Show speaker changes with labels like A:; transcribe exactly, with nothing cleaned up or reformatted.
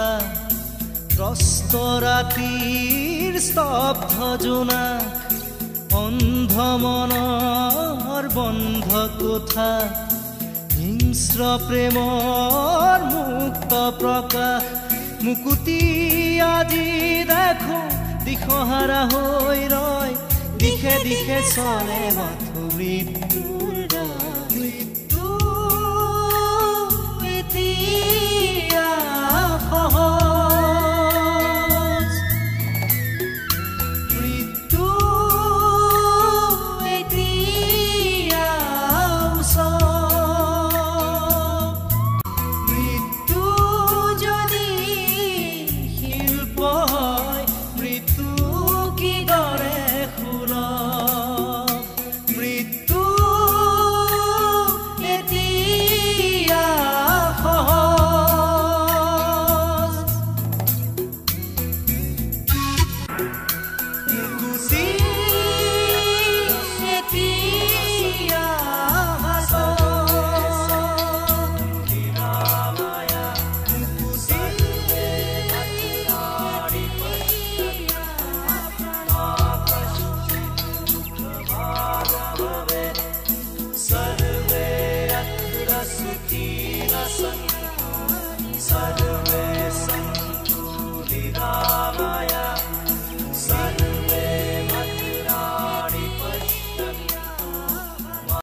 A: বছা ত্ৰস্ত ৰাতিৰ স্তব্ধ জোনাক অন্ধ মনৰ বন্ধ কোঠা হিংস্ৰ প্ৰেমৰ মুক্ত প্ৰকাশ মুকুতি আজি দেখো দিশহাৰা হৈ ৰয় দিশে দিশে চলে মাথো মৃত্যুৰ মৃত্যু এতিয়া